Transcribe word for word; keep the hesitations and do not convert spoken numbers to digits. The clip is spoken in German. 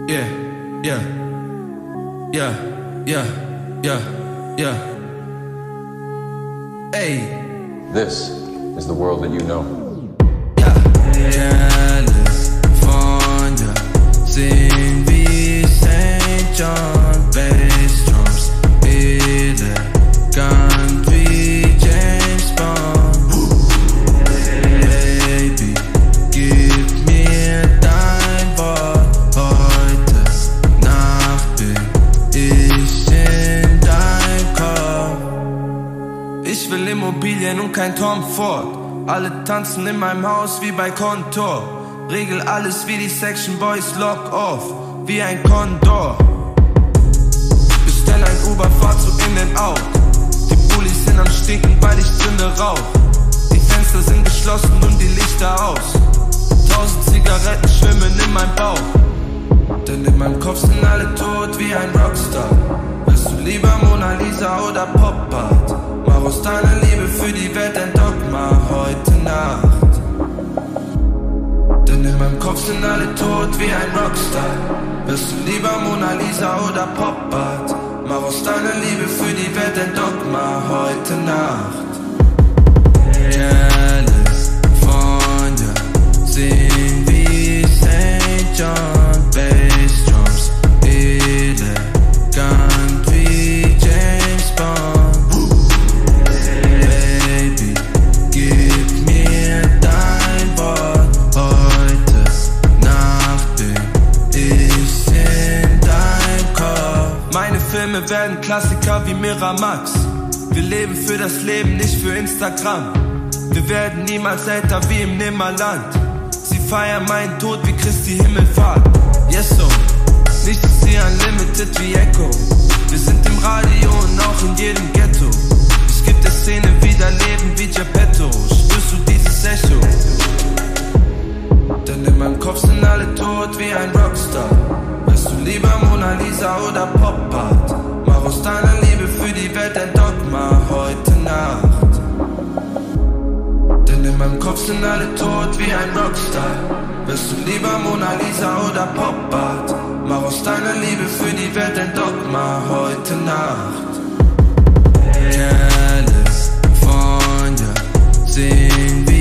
Yeah, yeah, yeah, yeah, yeah, yeah. Hey. This is the world that you know. Ja, jealous von dir, sehen wie Saint John, Bassdrums, elegant wie James Bond. Baby, gib mir dein Wort, heute Nacht bin ich in deinem Kopf. Ich will Immobilien und kein Tom Ford. Alle tanzen in meinem Haus wie bei Kontor. Regel alles wie die Section Boys, lock off, wie ein Kondor. Bestell ein Uber, fahr zu In and Out. Die Bullis sind am Stinken, weil ich zünde Rauch. Die Fenster sind geschlossen und die Lichter aus. Tausend Zigaretten schwimmen in meinem Bauch. Denn in meinem Kopf sind alle tot wie ein Rockstar. Bist du lieber Mona Lisa oder Pop Art? Mach aus deiner Liebe für die Welt ein Dogma heute Nacht. Denn in meinem Kopf sind alle tot wie ein Rockstar. Bist du lieber Mona Lisa oder Pop Art? Mach aus deiner Liebe für die Welt ein Dogma heute Nacht. Jealous von dir, sehen wie Saint John, Bassdrums, elegant wie James Bond. Baby, gib mir dein Wort, heute Nacht bin ich in deinem Kopf. Meine Filme werden Klassiker wie Miramax. Wir leben für das Leben, nicht für Instagram. Wir werden niemals älter wie im Nimmerland. Sie feiern meinen Tod wie Christi Himmelfahrt. Yes so, nichts ist hier unlimited wie Echo. Wir sind im Radio und auch in jedem Ghetto. Es gibt der Szene wieder Leben wie Geppetto. Spürst du dieses Echo? Denn in meinem Kopf sind alle tot wie ein Rockstar. Bist du lieber Mona Lisa oder Pop Art? Mach aus deiner Liebe für die Welt ein Dogma heute Nacht. Denn in meinem Kopf sind alle tot wie ein Rockstar. Bist du lieber Mona Lisa oder Pop Art? Mach aus deiner Liebe für die Welt ein Dogma heute Nacht. Jealous von dir, sehen wie